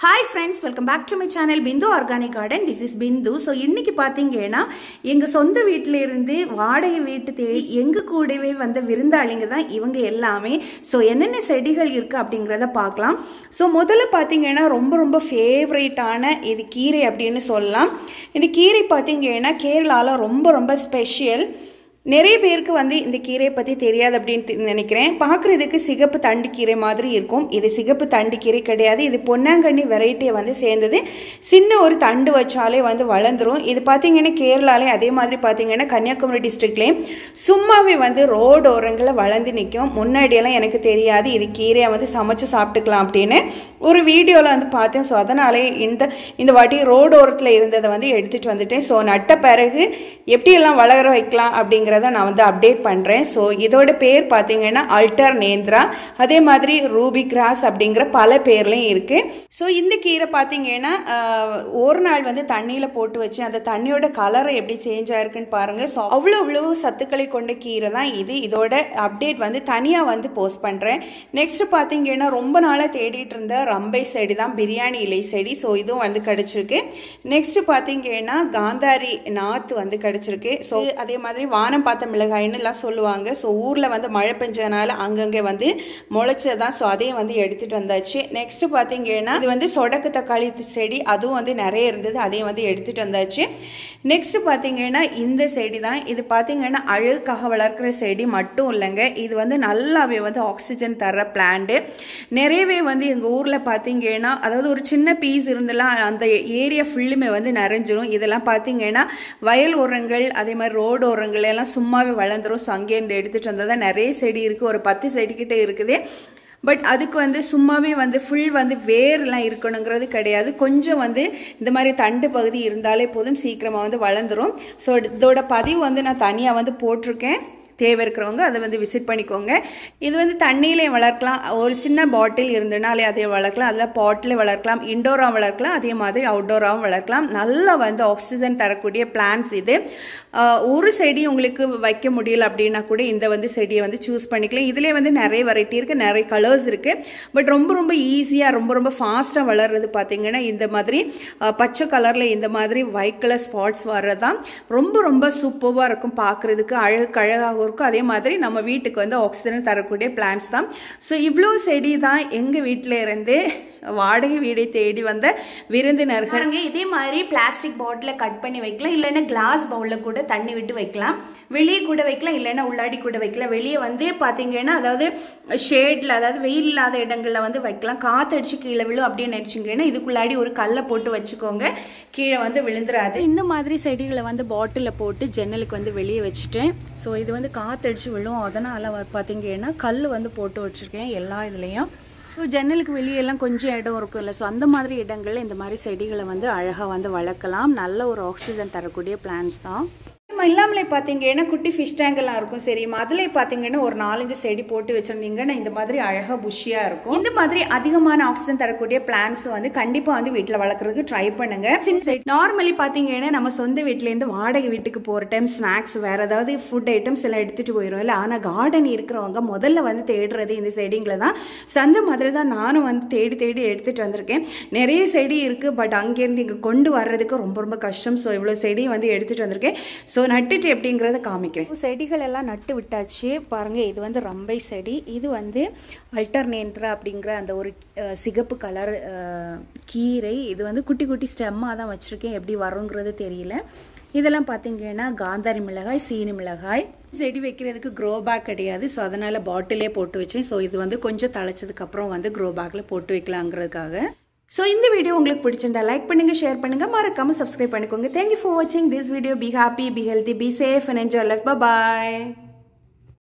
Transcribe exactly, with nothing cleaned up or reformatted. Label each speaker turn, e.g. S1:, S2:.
S1: Hi friends, welcome back to my channel Bindu Organic Garden. This is Bindu. So இன்னைக்கு பாத்தீங்கன்னா எங்க சொந்த வீட்ல இருந்து வாடகை வீட்டு தேடி எங்க கூடவே வந்த விருந்தாளிங்க தான் இவங்க எல்லாமே. சோ என்னென்ன செடிகள் இருக்கு அப்படிங்கறத பார்க்கலாம். சோ முதல்ல பாத்தீங்கன்னா ரொம்ப ரொம்ப ஃபேவரட்டான இது கீரை அப்படினு சொல்லலாம். இந்த கீரை பாத்தீங்கன்னா கேரளால ரொம்ப ரொம்ப ஸ்பெஷல். நிறைய பேருக்கு வந்து இந்த கீரையை பற்றி தெரியாது அப்படின்னு நினைக்கிறேன். பார்க்குறதுக்கு சிகப்பு தண்டு கீரை மாதிரி இருக்கும். இது சிகப்பு தண்டு கீரை கிடையாது. இது பொன்னாங்கண்ணி வெரைட்டியை வந்து சேர்ந்தது. சின்ன ஒரு தண்டு வச்சாலே வந்து வளர்ந்துடும். இது பார்த்தீங்கன்னா கேரளாலே அதே மாதிரி பார்த்தீங்கன்னா கன்னியாகுமரி டிஸ்ட்ரிக்ட்லேயும் சும்மாவே வந்து ரோடு ஓரங்களில் வளர்ந்து நிற்கும். முன்னாடியெல்லாம் எனக்கு தெரியாது இது கீரையை வந்து சமைச்சு சாப்பிட்டுக்கலாம் அப்படின்னு ஒரு வீடியோவில் வந்து பார்த்தேன். ஸோ அதனாலே இந்த இந்த வாட்டி ரோடு ஓரத்தில் இருந்ததை வந்து எடுத்துகிட்டு வந்துட்டேன். ஸோ நட்ட பிறகு எப்படியெல்லாம் வளர வைக்கலாம் அப்படிங்கிற நான் வந்து அப்டேட் பண்றேன். சோ இதோட பேர் பாத்தீங்கன்னா அல்டர்னேந்திரா, அதே மாதிரி ரூபி கிராஸ் அப்படிங்கிற பல பேர்லயும் இருக்கு. சோ இந்த கீரை பாத்தீங்கன்னா ஒரு நாள் வந்து தண்ணியில போட்டு வச்சு அந்த தண்ணியோட கலர் எப்படி சேஞ்ச் ஆயிருக்குன்னு பாருங்க. ஸோ அவ்வளோ அவ்வளோ சத்துக்களை கொண்ட கீரை தான் இது. இதோட அப்டேட் வந்து தனியா வந்து போஸ்ட் பண்றேன். நெக்ஸ்ட் பாத்தீங்கன்னா ரொம்ப நாளா தேடிட்டு இருந்த ரம்பை செடி தான் பிரியாணி இலை செடி. ஸோ இதுவும் வந்து கிடைச்சிருக்கு. நெக்ஸ்ட் பாத்தீங்கன்னா காந்தாரி நாத்து வந்து கிடைச்சிருக்கு. ஸோ அதே மாதிரி வானம் பார்த்த மிளகாய்னு எல்லாம் சொல்லுவாங்க. ஸோ ஊர்ல வந்து மழை பெஞ்சனால அங்கங்கே வந்து முளைச்சதான். ஸோ அதையும் வந்து எடுத்துட்டு வந்தாச்சு. நெக்ஸ்ட் பாத்தீங்கன்னா இது வந்து சொடக்கு தக்காளி செடி, அதுவும் வந்து நிறைய இருந்தது, அதையும் வந்து எடுத்துட்டு வந்தாச்சு. நெக்ஸ்ட் பாத்தீங்கன்னா இந்த செடி தான். இது பாத்தீங்கன்னா அழகுக்காக வளர்க்கிற செடி மட்டும் இல்லைங்க, இது வந்து நல்லாவே வந்து ஆக்சிஜன் தர பிளான்ட். நிறையவே வந்து எங்க ஊர்ல பாத்தீங்கன்னா அதாவது ஒரு சின்ன பீஸ் இருந்தெல்லாம் அந்த ஏரியா ஃபுல்லுமே வந்து நிறைஞ்சிரும். இதெல்லாம் பாத்தீங்கன்னா வயல் ஓரங்கள் அதே மாதிரி ரோடு ஓரங்கள் எல்லாம் சும்மாவே வளர்ந்துரும். ஸோ அங்கேருந்து எடுத்துட்டு வந்ததா நிறைய செடி இருக்கு, ஒரு பத்து செடி கிட்ட இருக்குது. பட் அதுக்கு வந்து சும்மாவே வந்து ஃபுல் வந்து வேர்லாம் இருக்கணுங்கிறது கிடையாது. கொஞ்சம் வந்து இந்த மாதிரி தண்டு பகுதி இருந்தாலே போதும், சீக்கிரமாக வந்து வளர்ந்துரும். ஸோ இதோட பதிவு வந்து நான் தனியாக வந்து போட்டிருக்கேன். தேவை இருக்கிறவங்க அதை வந்து விசிட் பண்ணிக்கோங்க. இது வந்து தண்ணியிலே வளர்க்கலாம், ஒரு சின்ன பாட்டில் இருந்தனாலே அதை வளர்க்கலாம், அதில் பாட்டில் வளர்க்கலாம், இன்டோராக வளர்க்கலாம், அதே மாதிரி அவுட்டோராகவும் வளர்க்கலாம். நல்லா வந்து ஆக்சிஜன் தரக்கூடிய பிளான்ட்ஸ் இது. ஒரு செடி உங்களுக்கு வைக்க முடியல அப்படின்னா கூட இந்த வந்து செடியை வந்து சூஸ் பண்ணிக்கலாம். இதுலேயே வந்து நிறைய வெரைட்டி இருக்குது, நிறைய கலர்ஸ் இருக்குது. பட் ரொம்ப ரொம்ப ஈஸியாக ரொம்ப ரொம்ப ஃபாஸ்ட்டாக வளர்றது பார்த்தீங்கன்னா இந்த மாதிரி பச்சை கலரில் இந்த மாதிரி ஒயிட் கலர் ஸ்பாட்ஸ் வர்றதான் ரொம்ப ரொம்ப சூப்பராக இருக்கும். பார்க்குறதுக்கு அழகு அழகாக இருக்கும். அதே மாதிரி நம்ம வீட்டுக்கு வந்து ஆக்சிஜன் தரக்கூடிய பிளான்ட்ஸ் தான். ஸோ இவ்வளோ செடி தான் எங்கள் வீட்டில் இருந்து வாடகை வீடை தேடி வந்த விருந்தினர்கள். இதே மாதிரி பிளாஸ்டிக் பாட்டில கட் பண்ணி வைக்கலாம், இல்லைன்னா கிளாஸ் பவுல்ல கூட தண்ணி விட்டு வைக்கலாம். வெளியே கூட வைக்கலாம், இல்லைன்னா உள்ளாடி கூட வைக்கலாம். வெளியே வந்து பாத்தீங்கன்னா அதாவது ஷேட்ல அதாவது வெயில் இல்லாத இடங்கள்ல வந்து வைக்கலாம். காத்தடிச்சு கீழே விழும் அப்படின்னு நினைச்சிங்கன்னா இதுக்குள்ளாடி ஒரு கல்லை போட்டு வச்சுக்கோங்க, கீழே வந்து விழுந்துராது. இந்த மாதிரி செடிகளை வந்து பாட்டில போட்டு ஜன்னலுக்கு வந்து வெளியே வச்சுட்டேன். ஸோ இது வந்து காத்தடிச்சு விழும், அதனால பாத்தீங்கன்னா கல் வந்து போட்டு வச்சிருக்கேன் எல்லா இதுலயும். ஸோ ஜன்னலுக்கு வெளியெல்லாம் கொஞ்சம் இடம் இருக்கும்ல, ஸோ அந்த மாதிரி இடங்கள்ல இந்த மாதிரி செடிகளை வந்து அழகாக வந்து வளர்க்கலாம். நல்ல ஒரு ஆக்சிஜன் தரக்கூடிய பிளான்ஸ் தான். இல்லாமலே பார்த்தீங்கன்னா குட்டி ஃபிஷ் டேங்கெல்லாம் இருக்கும். சரி, அதிலே பார்த்தீங்கன்னா ஒரு நாலஞ்சு செடி போட்டு வச்சிருந்தீங்கன்னா இந்த மாதிரி அழகாக புஷியாக இருக்கும். இந்த மாதிரி அதிகமான ஆக்சிஜன் தரக்கூடிய பிளான்ஸ் வந்து கண்டிப்பாக வந்து வீட்டில் வளர்க்குறதுக்கு ட்ரை பண்ணுங்க. சின்ன செடி நார்மலி பார்த்தீங்கன்னா நம்ம சொந்த வீட்டிலேருந்து வாடகை வீட்டுக்கு போகிற டைம் ஸ்நாக்ஸ் வேறு ஏதாவது ஃபுட் ஐட்டம்ஸ் எல்லாம் எடுத்துகிட்டு போயிடும் இல்லை. ஆனால் கார்டன் இருக்கிறவங்க முதல்ல வந்து தேடுறது இந்த செடிங்களை தான். ஸோ அந்த மாதிரி தான் நானும் வந்து தேடி தேடி எடுத்துகிட்டு வந்திருக்கேன். நிறைய செடி இருக்குது, பட் அங்கேருந்து இங்கே கொண்டு வர்றதுக்கு ரொம்ப ரொம்ப கஷ்டம். ஸோ இவ்வளோ செடி வந்து எடுத்துகிட்டு வந்திருக்கேன். ஸோ நட்டுட்டு எப்படிங்கிறத காமிக்கிறேன். செடிகள் எல்லாம் நட்டு விட்டாச்சு பாருங்க. இது வந்து ரம்பை செடி, இது வந்து அல்டர்னேந்திரா அப்படிங்கிற அந்த ஒரு சிகப்பு கலர் கீரை. இது வந்து குட்டி குட்டி ஸ்டெம்மாக தான் வச்சிருக்கேன், எப்படி வருங்கிறது தெரியல. இதெல்லாம் பார்த்தீங்கன்னா காந்தாரி மிளகாய், சீனி மிளகாய். செடி வைக்கிறதுக்கு க்ரோ பேக் கிடையாது, ஸோ அதனால பாட்டிலே போட்டு வச்சேன். ஸோ இது வந்து கொஞ்சம் தழைச்சதுக்கு அப்புறம் வந்து க்ரோ பேக்ல போட்டு வைக்கலாங்கிறதுக்காக. ஸோ இந்த வீடியோ உங்களுக்கு பிடிச்சிருந்தா லைக் பண்ணுங்க, ஷேர் பண்ணுங்க, மறக்காம சப்ஸ்கிரைப் பண்ணிக்கோங்க. தேங்க்யூ ஃபார் வாட்சிங் this video. Be happy, be healthy, be safe and enjoy life. Bye bye.